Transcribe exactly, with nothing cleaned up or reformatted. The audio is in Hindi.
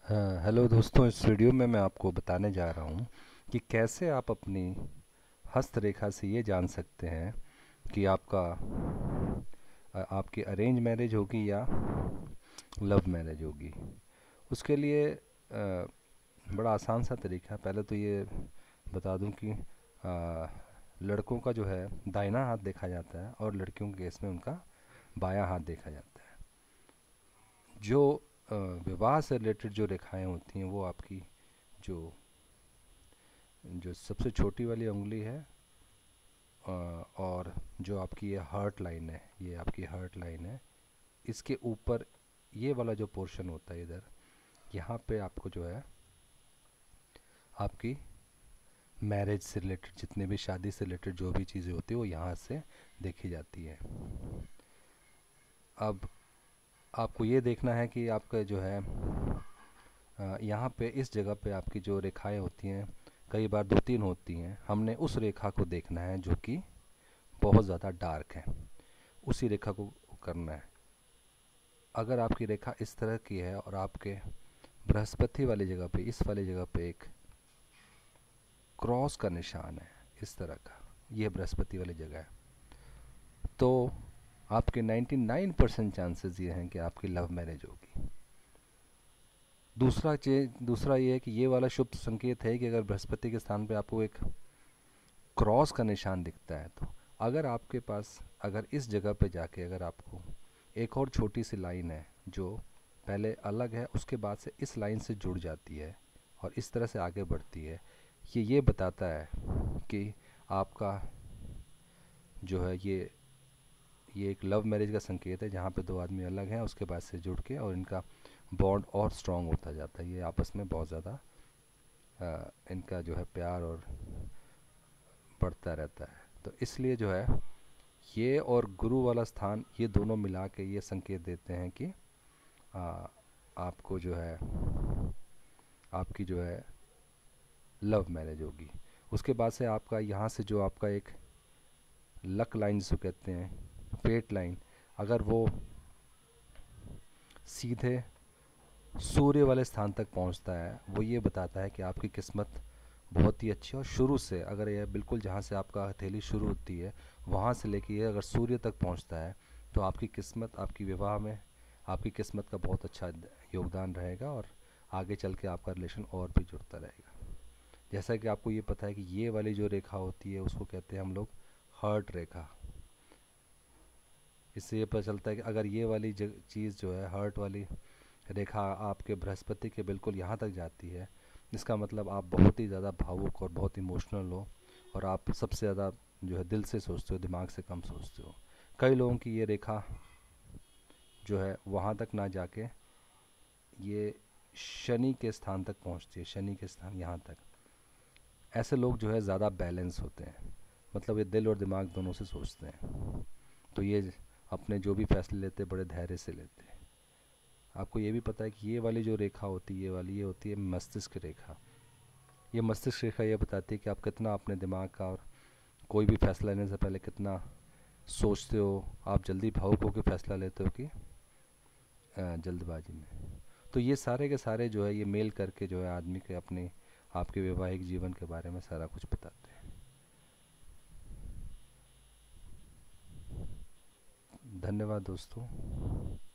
हाँ, हेलो दोस्तों। इस वीडियो में मैं आपको बताने जा रहा हूँ कि कैसे आप अपनी हस्तरेखा से ये जान सकते हैं कि आपका अ, आपकी अरेंज मैरिज होगी या लव मैरिज होगी। उसके लिए अ, बड़ा आसान सा तरीका है। पहले तो ये बता दूं कि अ, लड़कों का जो है दाहिना हाथ देखा जाता है और लड़कियों के केस में उनका बायां हाथ देखा जाता है। जो अ, विवाह से रिलेटेड जो रेखाएं होती हैं वो आपकी जो जो सबसे छोटी वाली उंगली है, अ, और जो आपकी ये हार्ट लाइन है, ये आपकी हार्ट लाइन है, इसके ऊपर ये वाला जो पोर्शन होता है इधर, यहाँ पे आपको जो है आपकी मैरिज से रिलेटेड जितने भी शादी से रिलेटेड जो भी चीज़ें होती है वो यहाँ से देखी जाती है। अब आपको ये देखना है कि आपका जो है अ, यहाँ पे इस जगह पे आपकी जो रेखाएं होती हैं, कई बार दो तीन होती हैं। हमने उस रेखा को देखना है जो कि बहुत ज़्यादा डार्क है, उसी रेखा को करना है। अगर आपकी रेखा इस तरह की है और आपके बृहस्पति वाली जगह पे, इस वाली जगह पे एक क्रॉस का निशान है इस तरह का, ये बृहस्पति वाली जगह है, तो आपके निन्यानवे परसेंट चांसेस ये हैं कि आपकी लव मैरिज होगी। दूसरा चीज दूसरा ये है कि ये वाला शुभ संकेत है कि अगर बृहस्पति के स्थान पे आपको एक क्रॉस का निशान दिखता है, तो अगर आपके पास अगर इस जगह पे जाके अगर आपको एक और छोटी सी लाइन है जो पहले अलग है, उसके बाद से इस लाइन से जुड़ जाती है और इस तरह से आगे बढ़ती है, ये ये बताता है कि आपका जो है ये ये एक लव मैरिज का संकेत है, जहाँ पे दो आदमी अलग हैं उसके बाद से जुड़ के और इनका बॉन्ड और स्ट्रांग होता जाता है। ये आपस में बहुत ज़्यादा इनका जो है प्यार और बढ़ता रहता है। तो इसलिए जो है ये और गुरु वाला स्थान, ये दोनों मिला के ये संकेत देते हैं कि आ, आपको जो है आपकी जो है लव मैरिज होगी। उसके बाद से आपका यहाँ से जो आपका एक लक लाइन जिसको कहते हैं, फेट लाइन, अगर वो सीधे सूर्य वाले स्थान तक पहुँचता है, वो ये बताता है कि आपकी किस्मत बहुत ही अच्छी है। और शुरू से अगर यह बिल्कुल जहाँ से आपका हथेली शुरू होती है वहाँ से लेके ये अगर सूर्य तक पहुँचता है, तो आपकी किस्मत, आपकी विवाह में आपकी किस्मत का बहुत अच्छा योगदान रहेगा और आगे चल के आपका रिलेशन और भी जुड़ता रहेगा। जैसा कि आपको ये पता है कि ये वाली जो रेखा होती है उसको कहते हैं हम लोग हर्ट रेखा। इससे ये पता चलता है कि अगर ये वाली चीज़ जो है हर्ट वाली रेखा आपके बृहस्पति के बिल्कुल यहाँ तक जाती है, इसका मतलब आप बहुत ही ज़्यादा भावुक और बहुत इमोशनल हो और आप सबसे ज़्यादा जो है दिल से सोचते हो, दिमाग से कम सोचते हो। कई लोगों की ये रेखा जो है वहाँ तक ना जाके ये शनि के स्थान तक पहुँचती है, शनि के स्थान यहाँ तक। ऐसे लोग जो है ज़्यादा बैलेंस होते हैं, मतलब ये दिल और दिमाग दोनों से सोचते हैं, तो ये अपने जो भी फैसले लेते हैं बड़े धैर्य से लेते हैं। आपको ये भी पता है कि ये वाली जो रेखा होती है, ये वाली ये होती है मस्तिष्क रेखा। ये मस्तिष्क रेखा ये बताती है कि आप कितना अपने दिमाग का और कोई भी फैसला लेने से पहले कितना सोचते हो। आप जल्दी भावुक होकर फैसला लेते हो कि जल्दबाजी में। तो ये सारे के सारे जो है ये मेल करके जो है आदमी के अपने आपके वैवाहिक जीवन के बारे में सारा कुछ बताते हैं। धन्यवाद दोस्तों।